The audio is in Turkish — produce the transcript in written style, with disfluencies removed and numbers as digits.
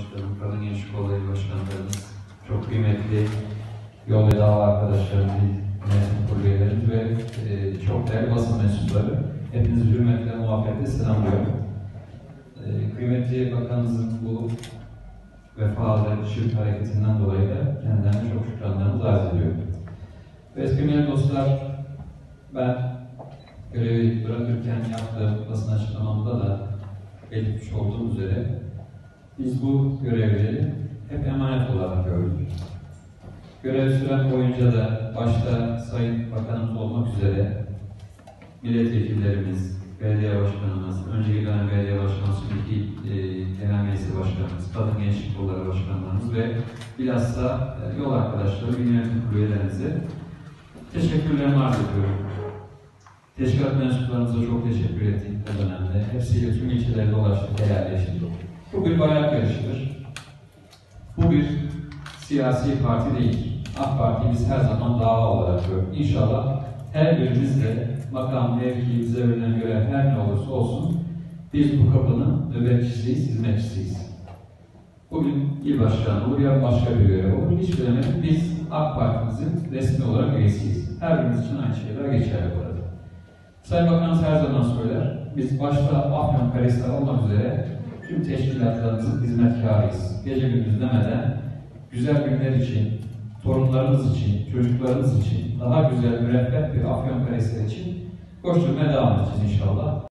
Başkanım, Kadın Gençlik Kolları Başkanlarımız, çok kıymetli yol ve dava arkadaşlarım, yönetim kurulu üyelerimiz ve çok değerli basın mensupları, hepinizi hürmetle, muhabbetle selamlıyorum. Kıymetli Bakanımızın bu vefalı şirk hareketinden dolayı da kendilerine çok şükranlarımızı arz ediyorum. Ve kıymetli dostlar, ben görevi bırakırken yaptığım basın açıklamamda da belirtmiş olduğum üzere biz bu görevleri hep emanet olarak gördük. Görev süren boyunca da başta Sayın Bakanımız olmak üzere milletvekillerimiz, belediye başkanımız, önceki dönem belediye başkanımız, şimdiki genel meclis başkanımız, kadın gençlik kolları başkanlarımız ve bilhassa yol arkadaşları, yönetim kurulu üyelerimize teşekkürlerimi arz ediyorum. Teşkilat mensuplarımıza çok teşekkür ettik o dönemde. Hepsiyle tüm ilçelere dolaştık, helalleştik. Bu bir bayrak yarışıdır. Bu bir siyasi parti değil. AK Parti'yi biz her zaman dava olarak gördük. İnşallah her birimiz de makam, mevki, bize verilen görev her ne olursa olsun biz bu kapının nöbetçisiyiz, hizmetçisiyiz. Bugün il başkanı olur, yarın başka bir görev olur. Hiç bilemedim. Biz AK Parti'mizin resmi olarak üyesiyiz. Her birimiz için aynı şeyler geçerli burada. Sayın Bakanımız her zaman söyler. Biz başta Afyonkarahisar olmak üzere tüm teşkilatlarımızın hizmetkarıyız. Gece gündüz demeden güzel günler için, torunlarımız için, çocuklarımız için, daha güzel, müreffeh bir Afyonkarahisar için koşturmaya devam edeceğiz inşallah.